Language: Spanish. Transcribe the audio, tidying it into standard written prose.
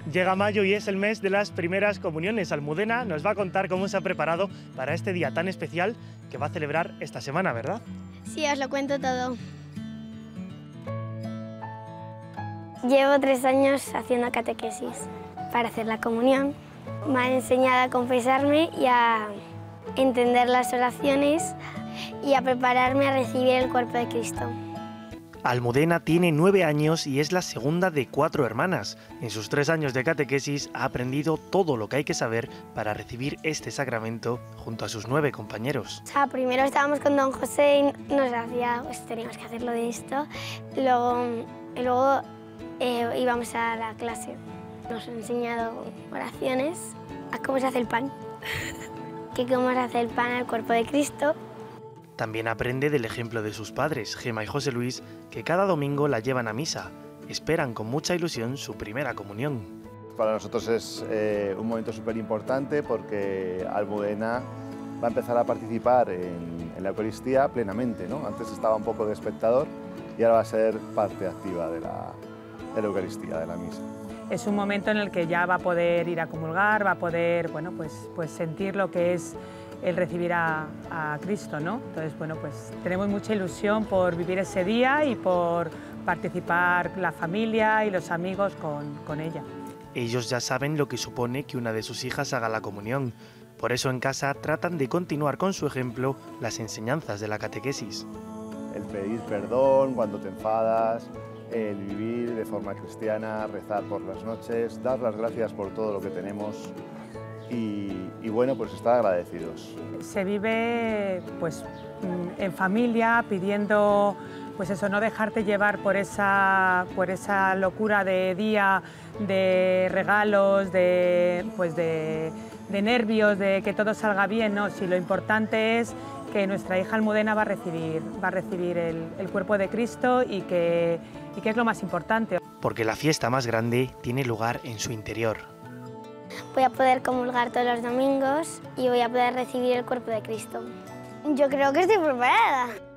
Llega mayo y es el mes de las primeras comuniones. Almudena nos va a contar cómo se ha preparado para este día tan especial que va a celebrar esta semana, ¿verdad? Sí, os lo cuento todo. Llevo 3 años haciendo catequesis para hacer la comunión. Me han enseñado a confesarme y a entender las oraciones y a prepararme a recibir el cuerpo de Cristo. Almudena tiene 9 años y es la segunda de 4 hermanas. En sus 3 años de catequesis ha aprendido todo lo que hay que saber para recibir este sacramento junto a sus 9 compañeros. Primero estábamos con don José y nos hacía, pues teníamos que hacerlo de esto. Luego íbamos a la clase. Nos ha enseñado oraciones, a cómo se hace el pan, que cómo se hace el pan al cuerpo de Cristo. También aprende del ejemplo de sus padres, Gema y José Luis, que cada domingo la llevan a misa. Esperan con mucha ilusión su primera comunión. Para nosotros es un momento súper importante porque Almudena va a empezar a participar en la Eucaristía plenamente, ¿no? Antes estaba un poco de espectador y ahora va a ser parte activa de la Eucaristía, de la misa. Es un momento en el que ya va a poder ir a comulgar, va a poder, bueno, pues sentir lo que es el recibir a Cristo, ¿no? Entonces, bueno, pues tenemos mucha ilusión por vivir ese día y por participar la familia y los amigos con ella. Ellos ya saben lo que supone que una de sus hijas haga la comunión. Por eso en casa tratan de continuar con su ejemplo las enseñanzas de la catequesis. El pedir perdón cuando te enfadas, el vivir de forma cristiana, rezar por las noches, dar las gracias por todo lo que tenemos y bueno, pues estar agradecidos. Se vive pues en familia, pidiendo pues eso, no dejarte llevar por esa locura de día, de regalos, de nervios, de que todo salga bien, ¿no? Si lo importante es que nuestra hija Almudena va a recibir el cuerpo de Cristo y que es lo más importante. Porque la fiesta más grande tiene lugar en su interior. Voy a poder comulgar todos los domingos y voy a poder recibir el cuerpo de Cristo. Yo creo que estoy preparada.